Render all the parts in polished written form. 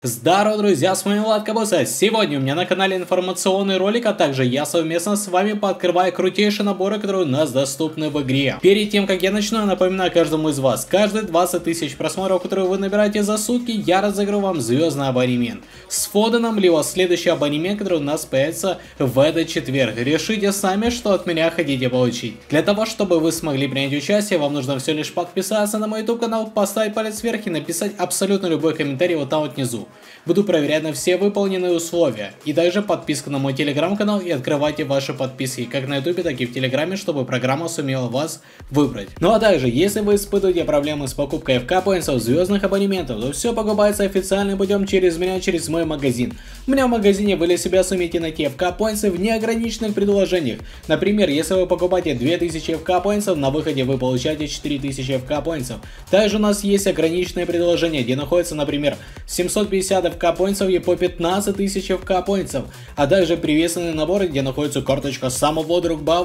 Здорово, друзья, с вами Влад Кабуса. Сегодня у меня на канале информационный ролик, а также я совместно с вами пооткрываю крутейшие наборы, которые у нас доступны в игре. Перед тем, как я начну, я напоминаю каждому из вас, каждые 20 тысяч просмотров, которые вы набираете за сутки, я разыграю вам звездный абонемент с Фоденом, либо следующий абонемент, который у нас появится в этот четверг. Решите сами, что от меня хотите получить. Для того, чтобы вы смогли принять участие, вам нужно всего лишь подписаться на мой YouTube канал, поставить палец вверх и написать абсолютно любой комментарий вот там вот внизу. Буду проверять на все выполненные условия. И также подписка на мой телеграм-канал и открывайте ваши подписки как на ютубе, так и в телеграме, чтобы программа сумела вас выбрать. Ну а также, если вы испытываете проблемы с покупкой FK поинтов, звездных абонементов, то все покупается официальным путем через меня, через мой магазин. У меня в магазине вы для себя сумеете найти FK поинты в неограниченных предложениях. Например, если вы покупаете 2000 FK поинтов, на выходе вы получаете 4000 FK поинтов. Также у нас есть ограниченные предложения, где находится, например, 750 FK поинтов и по 15 тысяч FK поинтов, а также привесанные наборы, где находится карточка самого другба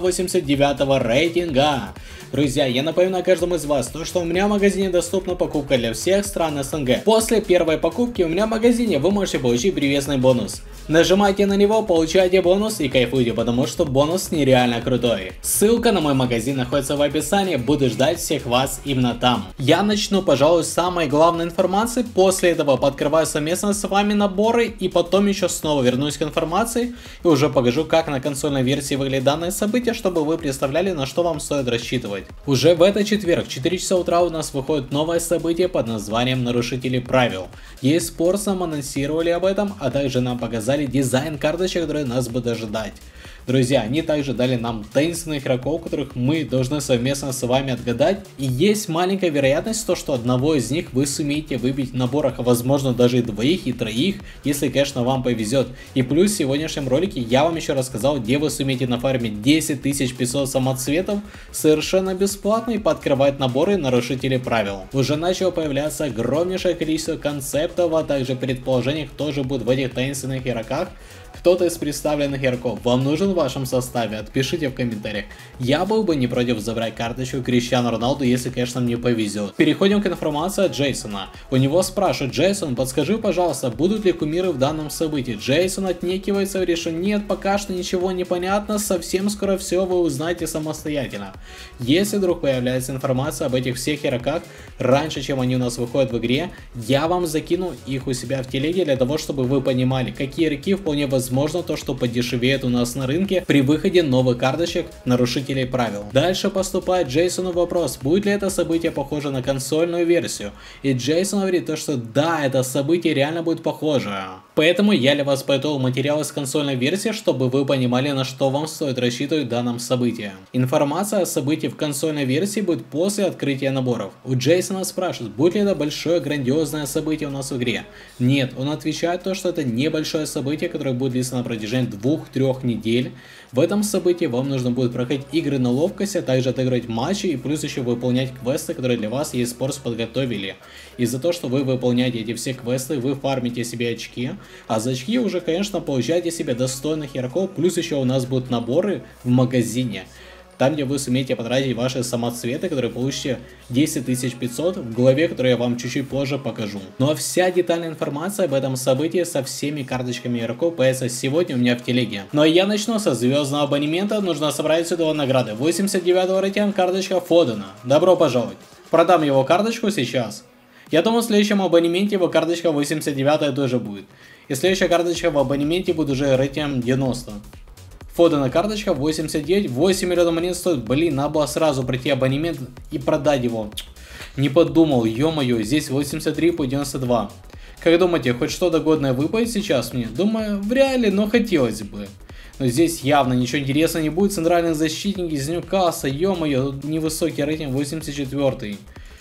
89 рейтинга. Друзья, я напоминаю каждому из вас, что у меня в магазине доступна покупка для всех стран СНГ. После первой покупки у меня в магазине вы можете получить привесный бонус. Нажимайте на него, получайте бонус и кайфуйте, потому что бонус нереально крутой. Ссылка на мой магазин находится в описании, буду ждать всех вас именно там. Я начну, пожалуй, с самой главной информации, после этого пооткрываю совместно с вами наборы и потом еще снова вернусь к информации и уже покажу, как на консольной версии выглядит данное событие, чтобы вы представляли, на что вам стоит рассчитывать. Уже в этот четверг, в 4 часа утра, у нас выходит новое событие под названием «Нарушители правил». eSports нам анонсировали об этом, а также нам показали дизайн карточек, которые нас будут ожидать. Друзья, они также дали нам таинственных игроков, которых мы должны совместно с вами отгадать. И есть маленькая вероятность, что одного из них вы сумеете выбить в наборах, а возможно даже и двоих, и троих, если, конечно, вам повезет. И плюс в сегодняшнем ролике я вам еще рассказал, где вы сумеете нафармить 10 500 самоцветов совершенно бесплатно и пооткрывать наборы нарушителей правил. Уже начало появляться огромнейшее количество концептов, а также предположений, кто же будет в этих таинственных игроках. Кто-то из представленных игроков вам нужен в вашем составе? Отпишите в комментариях. Я был бы не против забрать карточку Криштиану Роналду, если, конечно, мне повезет. Переходим к информации от Джейсона. У него спрашивают: Джейсон, подскажи, пожалуйста, будут ли кумиры в данном событии? Джейсон отнекивается, говорит, что нет, пока что ничего не понятно, совсем скоро все вы узнаете самостоятельно. Если вдруг появляется информация об этих всех игроках раньше, чем они у нас выходят в игре, я вам закину их у себя в телеге для того, чтобы вы понимали, какие игроки вполне возможно то, что подешевеет у нас на рынке при выходе новых карточек нарушителей правил. Дальше поступает Джейсону вопрос, будет ли это событие похоже на консольную версию. И Джейсон говорит то, что да, это событие реально будет похоже. Поэтому я для вас подготовил материалы с консольной версии, чтобы вы понимали, на что вам стоит рассчитывать в данном событии. Информация о событии в консольной версии будет после открытия наборов. У Джейсона спрашивают, будет ли это большое грандиозное событие у нас в игре. Нет, он отвечает то, что это небольшое событие, которое будет длиться на протяжении 2-3 недель. В этом событии вам нужно будет проходить игры на ловкость, а также отыгрывать матчи и плюс еще выполнять квесты, которые для вас eSports подготовили. И за то, что вы выполняете эти все квесты, вы фармите себе очки, а за очки уже, конечно, получаете себе достойных игроков, плюс еще у нас будут наборы в магазине. Там, где вы сумеете потратить ваши самоцветы, которые получите 10 500 в главе, которую я вам чуть-чуть позже покажу. Ну а вся детальная информация об этом событии со всеми карточками игроков появится сегодня у меня в телеге. Ну а я начну со звездного абонемента, нужно собрать сюда награды. 89 рейтинг, карточка Фодена. Добро пожаловать. Продам его карточку сейчас. Я думаю, в следующем абонементе его карточка 89 тоже будет. И следующая карточка в абонементе будет уже рейтинг 90. Фодена карточка 89, 8 миллионов монет стоит. Блин, надо было сразу пройти абонемент и продать его. Не подумал, ё-моё, здесь 83 по 92. Как думаете, хоть что-то годное выпадет сейчас мне? Думаю, в реале, но хотелось бы. Но здесь явно ничего интересного не будет. Центральный защитник из Ньюкасла, ё-моё, невысокий рейтинг 84.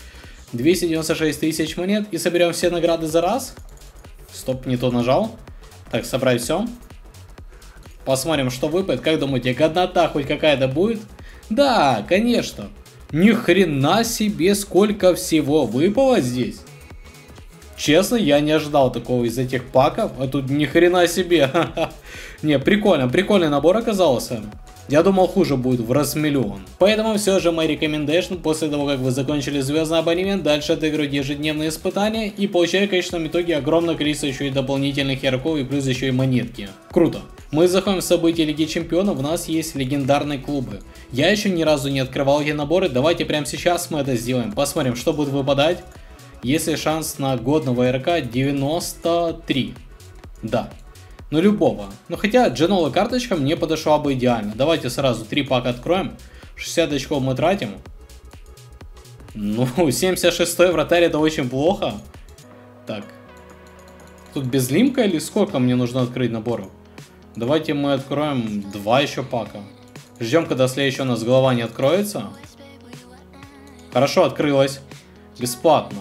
296 тысяч монет и соберем все награды за раз. Стоп, не то нажал. Так, собрать все. Посмотрим, что выпадет. Как думаете, годнота хоть какая-то будет? Да, конечно. Ни хрена себе, сколько всего выпало здесь. Честно, я не ожидал такого из этих паков. А тут ни хрена себе. Не, прикольно. Прикольный набор оказался. Я думал, хуже будет в раз миллион. Поэтому все же мой рекомендation после того, как вы закончили звездный абонемент, дальше отыгрывать ежедневные испытания и получая, в конечном итоге, огромное количество еще и дополнительных ярков и плюс еще и монетки. Круто. Мы заходим в события Лиги Чемпионов, у нас есть легендарные клубы. Я еще ни разу не открывал эти наборы, давайте прямо сейчас мы это сделаем. Посмотрим, что будет выпадать. Если шанс на годного игрока 93. Да. Ну любого. Ну хотя Дженола карточка мне подошла бы идеально. Давайте сразу 3 пака откроем. 60 очков мы тратим. Ну 76-й вратарь это очень плохо. Так. Тут безлимка или сколько мне нужно открыть наборов? Давайте мы откроем 2 еще пака. Ждем, когда следующая у нас голова не откроется. Хорошо, открылась. Бесплатно.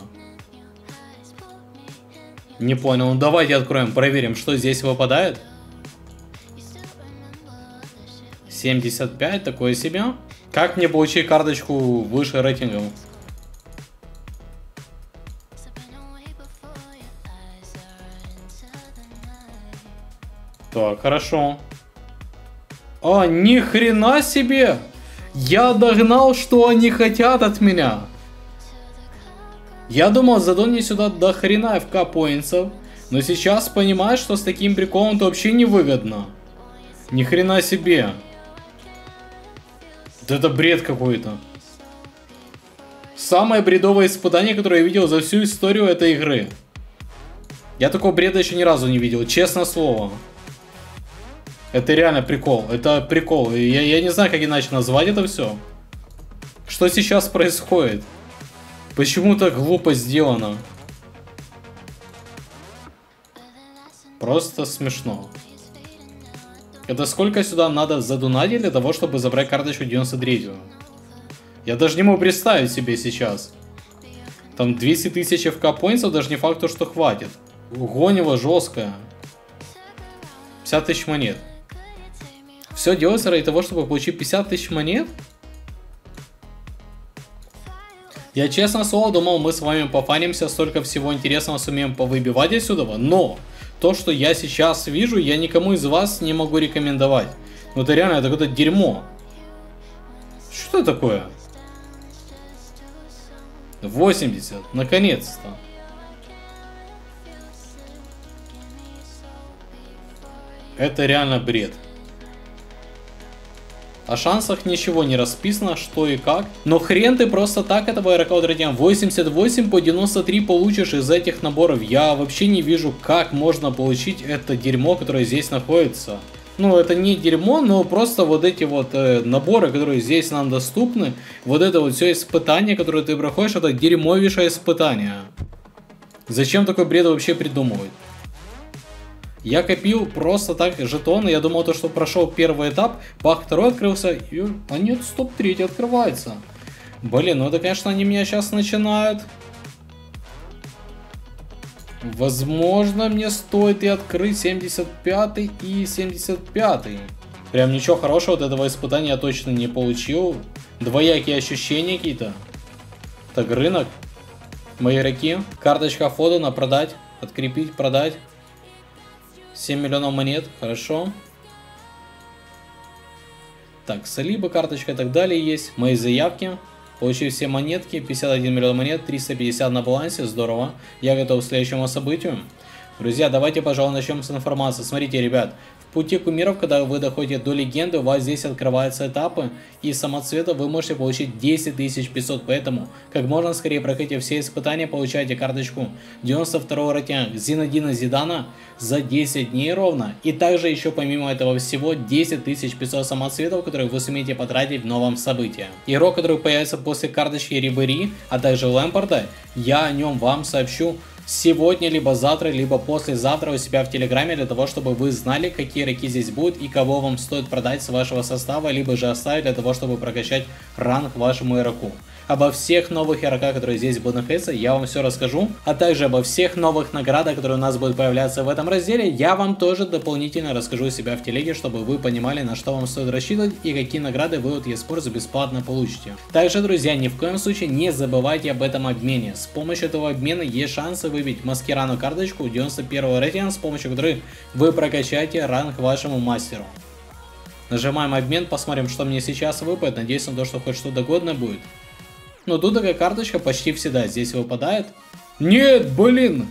Не понял. Ну давайте откроем, проверим, что здесь выпадает. 75, такое себе. Как мне получить карточку выше рейтингом? Так, хорошо. А, ни хрена себе! Я догнал, что они хотят от меня. Я думал, задонни сюда до хрена FK поинтсов, но сейчас понимаю, что с таким приколом это вообще невыгодно. Ни хрена себе. Да это бред какой-то. Самое бредовое испытание, которое я видел за всю историю этой игры. Я такого бреда еще ни разу не видел, честное слово. Это реально прикол, это прикол. Я не знаю, как иначе назвать это все. Что сейчас происходит? Почему так глупо сделано? Просто смешно. Это сколько сюда надо задонатить для того, чтобы забрать карточку 93-ю? Я даже не могу представить себе сейчас. Там 200 тысяч FK поинтсов, даже не факт, что хватит. Гонево жесткое. 50 тысяч монет. Все делается ради того, чтобы получить 50 тысяч монет? Я, честно слово, думал, мы с вами пофанимся, столько всего интересного сумеем повыбивать отсюда, но то, что я сейчас вижу, я никому из вас не могу рекомендовать. Ну это реально, это какое-то дерьмо. Что это такое? 80, наконец-то. Это реально бред. О шансах ничего не расписано, что и как. Но хрен ты просто так этого игрока, друзья. 88 по 93 получишь из этих наборов. Я вообще не вижу, как можно получить это дерьмо, которое здесь находится. Ну, это не дерьмо, но просто вот эти вот наборы, которые здесь нам доступны. Вот это вот все испытание, которое ты проходишь, это дерьмовейшее испытание. Зачем такой бред вообще придумывать? Я копил просто так жетоны, я думал, что прошел первый этап, бах, второй открылся, и... А нет, стоп, третий открывается. Блин, ну это, конечно, они меня сейчас начинают. Возможно, мне стоит и открыть 75 и 75. Прям ничего хорошего от этого испытания я точно не получил. Двоякие ощущения какие-то. Так, рынок. Мои игроки. Карточка Фодена продать, открепить, продать. 7 миллионов монет, хорошо. Так, Салиба карточка и так далее есть. Мои заявки. Получив все монетки, 51 миллион монет, 350 на балансе, здорово. Я готов к следующему событию. Друзья, давайте, пожалуй, начнем с информации. Смотрите, ребят. В пути кумиров, когда вы доходите до легенды, у вас здесь открываются этапы, и самоцвета вы можете получить 10 500, поэтому как можно скорее проходите все испытания, получайте карточку 92-го рейтинга Зинедина Зидана за 10 дней ровно, и также еще помимо этого всего 10 500 самоцветов, которые вы сумеете потратить в новом событии. Игрок, который появится после карточки Рибери, а также Лэмпорда, я о нем вам сообщу сегодня, либо завтра, либо послезавтра у себя в Телеграме, для того, чтобы вы знали, какие игроки здесь будут и кого вам стоит продать с вашего состава, либо же оставить для того, чтобы прокачать ранг вашему игроку. Обо всех новых игроках, которые здесь будут находиться, я вам все расскажу, а также обо всех новых наградах, которые у нас будут появляться в этом разделе, я вам тоже дополнительно расскажу у себя в телеге, чтобы вы понимали, на что вам стоит рассчитывать и какие награды вы от eSports бесплатно получите. Также, друзья, ни в коем случае не забывайте об этом обмене. С помощью этого обмена есть шансы выбить маскирану карточку 91 рейтинга, с помощью которой вы прокачаете ранг вашему мастеру. Нажимаем обмен, посмотрим, что мне сейчас выпадет. Надеюсь на то, что хоть что-то годное будет. Ну, тут такая карточка почти всегда здесь выпадает. Нет, блин!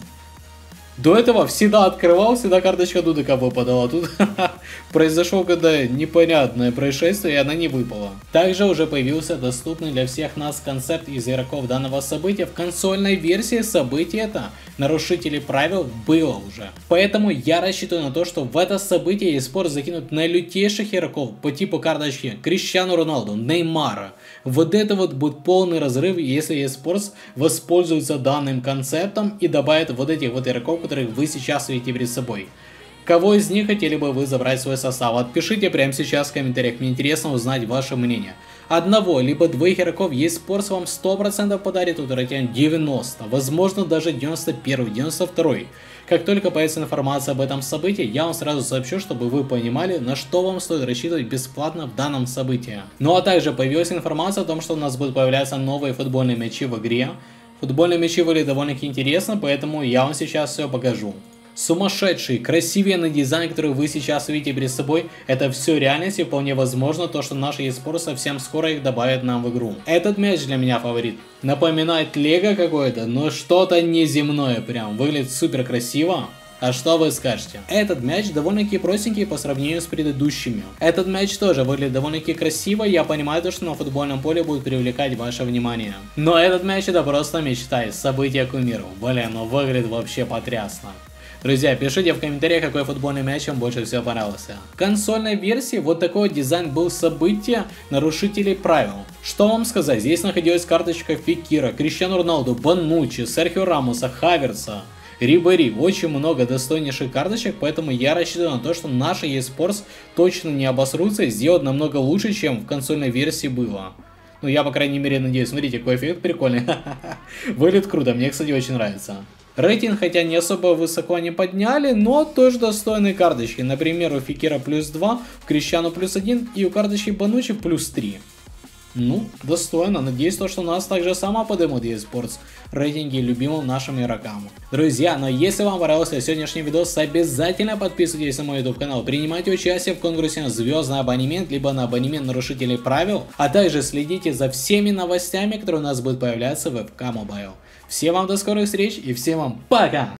До этого всегда открывал, всегда карточка Дудека выпадала. Тут произошло когда непонятное происшествие, и она не выпала. Также уже появился доступный для всех нас концепт из игроков данного события. В консольной версии события это нарушителей правил было уже. Поэтому я рассчитываю на то, что в это событие eSports закинут наилютейших игроков по типу карточки Криштиану Роналду, Неймара. Вот это вот будет полный разрыв, если eSports воспользуется данным концептом и добавит вот этих вот игроков, которых вы сейчас видите перед собой. Кого из них хотели бы вы забрать в свой состав? Отпишите прямо сейчас в комментариях, мне интересно узнать ваше мнение. Одного либо двоих игроков eSports вам 100% подарит, утратен 90, возможно даже 91, 92. Как только появится информация об этом событии, я вам сразу сообщу, чтобы вы понимали, на что вам стоит рассчитывать бесплатно в данном событии. Ну а также появилась информация о том, что у нас будут появляться новые футбольные мячи в игре. Футбольные мячи были довольно-таки интересны, поэтому я вам сейчас все покажу. Сумасшедший, красивенный дизайн, который вы сейчас видите перед собой, это все реальность, и вполне возможно то, что наши eSports совсем скоро их добавят нам в игру. Этот мяч для меня фаворит. Напоминает лего какое-то, но что-то неземное прям. Выглядит супер красиво. А что вы скажете? Этот мяч довольно-таки простенький по сравнению с предыдущими. Этот мяч тоже выглядит довольно-таки красиво, я понимаю то, что на футбольном поле будет привлекать ваше внимание. Но этот мяч это просто мечта из события кумиров. Блин, ну выглядит вообще потрясно. Друзья, пишите в комментариях, какой футбольный мяч вам больше всего понравился. В консольной версии вот такой дизайн был события нарушителей правил. Что вам сказать, здесь находилась карточка Фекира, Криштиану Роналду, Бонуччи, Серхио Рамоса, Хаверса, Рибери. Очень много достойнейших карточек, поэтому я рассчитываю на то, что наши eSports точно не обосрутся и сделают намного лучше, чем в консольной версии было. Ну, я, по крайней мере, надеюсь. Смотрите, какой эффект прикольный. Выглядит круто, мне, кстати, очень нравится. Рейтинг, хотя не особо высоко не подняли, но тоже достойные карточки. Например, у Фекира плюс 2, у Криштиану плюс 1 и у карточки Бонуччи плюс 3. Ну, достойно. Надеюсь, то, что у нас также само поднимут eSports рейтинги любимым нашим игрокам. Друзья, но если вам понравился сегодняшний видос, обязательно подписывайтесь на мой YouTube канал, принимайте участие в конкурсе на звездный абонемент, либо на абонемент нарушителей правил, а также следите за всеми новостями, которые у нас будут появляться в FK Mobile. Всем вам до скорых встреч и всем вам пока!